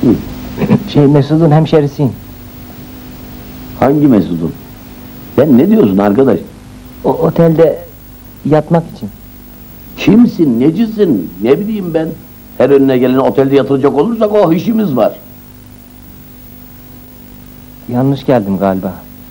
Mesut'un hemşerisiyim. Hangi Mesut'un? Sen ne diyorsun arkadaş? O otelde yatmak için. Kimsin, necisin, ne bileyim ben? Her önüne gelen otelde yatıracak olursak o işimiz var. Yanlış geldim galiba.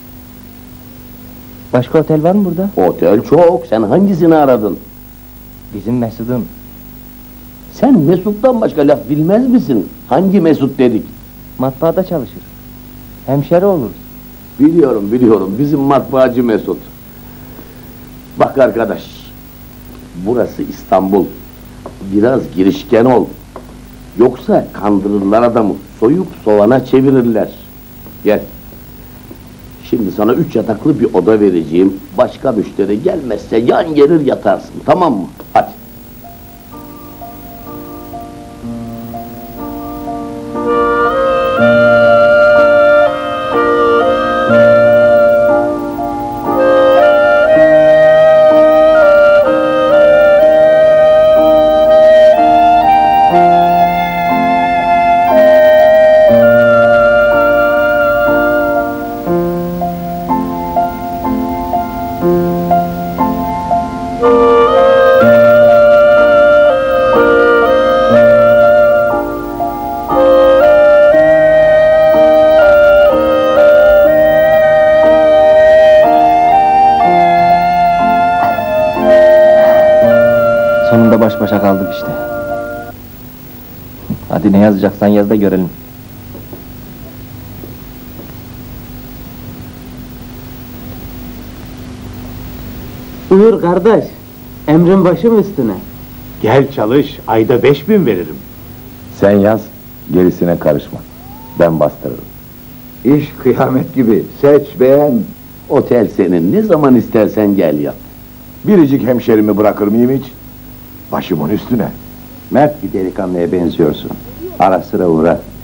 Başka otel var mı burada? Otel çok, sen hangisini aradın? Bizim Mesut'un. Sen Mesut'tan başka laf bilmez misin? Hangi Mesut dedik? Matbaada çalışır. Hemşeri oluruz. Biliyorum, bizim matbaacı Mesut. Bak arkadaş, burası İstanbul. Biraz girişken ol. Yoksa kandırırlar adamı, soyup soğana çevirirler. Gel. Şimdi sana 3 yataklı bir oda vereceğim. Başka müşteri gelmezse yan gelir yatarsın, tamam mı? Hadi. Sonunda baş başa kaldık işte. Hadi ne yazacaksan yaz da görelim. Buyur kardeş, emrin başım üstüne. Gel çalış, ayda 5.000 veririm. Sen yaz, gerisine karışma. Ben bastırırım. İş kıyamet gibi, seç beğen. Otel senin, ne zaman istersen gel yat. Biricik hemşerimi bırakır mıyım hiç? Başımın üstüne. Mert bir delikanlıya benziyorsun. Ara sıra uğra,